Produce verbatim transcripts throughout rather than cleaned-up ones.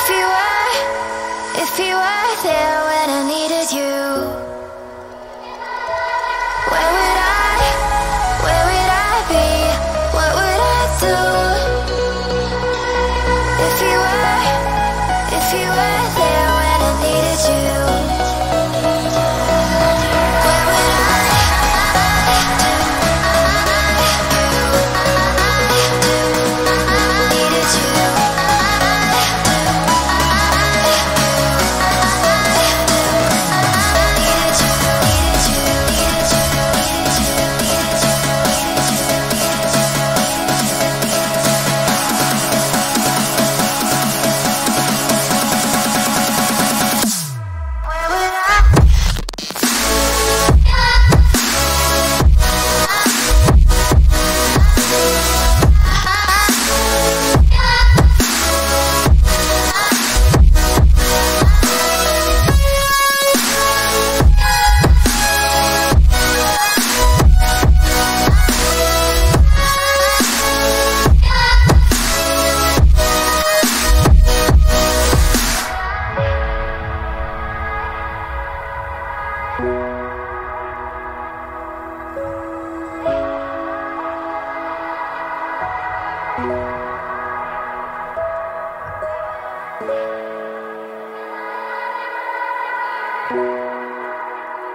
you were, if you were there when I needed you, where would I, where would I be, what would I do? If you were, if you were there when I needed you, where would I do, needed you.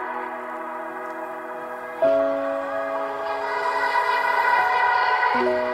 Thank you.